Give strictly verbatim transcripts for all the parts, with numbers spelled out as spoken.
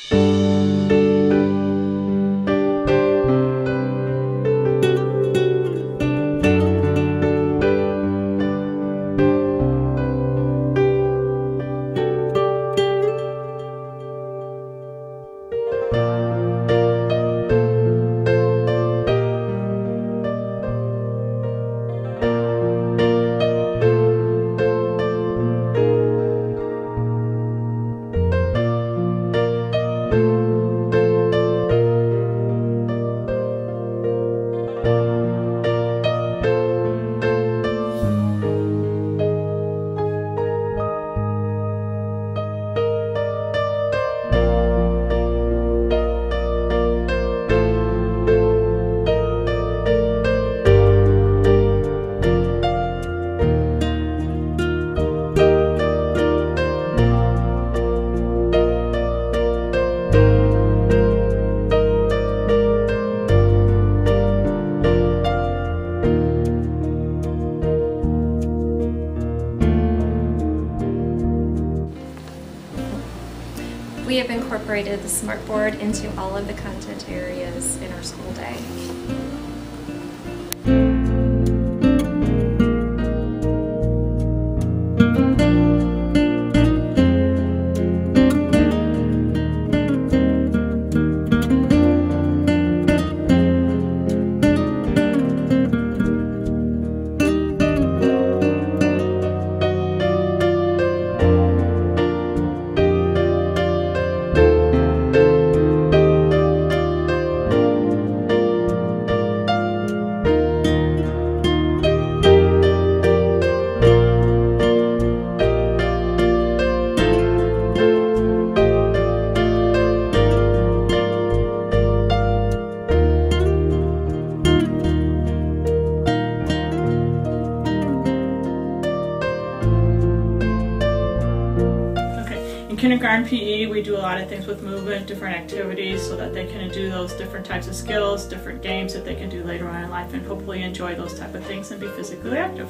We have incorporated the smartboard into all of the content areas in our school day. In kindergarten P E, we do a lot of things with movement, different activities, so that they can do those different types of skills, different games that they can do later on in life, and hopefully enjoy those type of things and be physically active.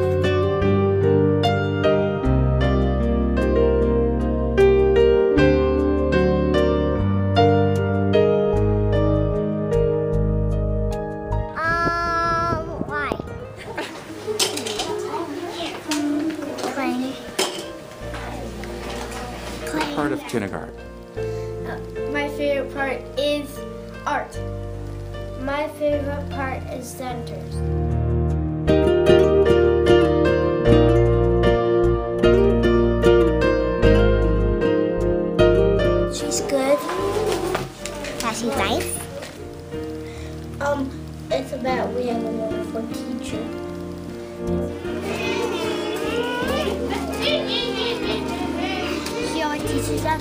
Part of kindergarten. Uh, my favorite part is art. My favorite part is centers. She's good. Yeah, she's nice. Um, it's about we have a wonderful teacher. She always teaches us.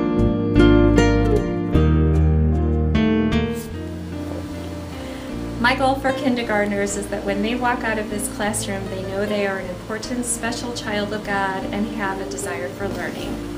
My goal for kindergartners is that when they walk out of this classroom, they know they are an important, special child of God and have a desire for learning.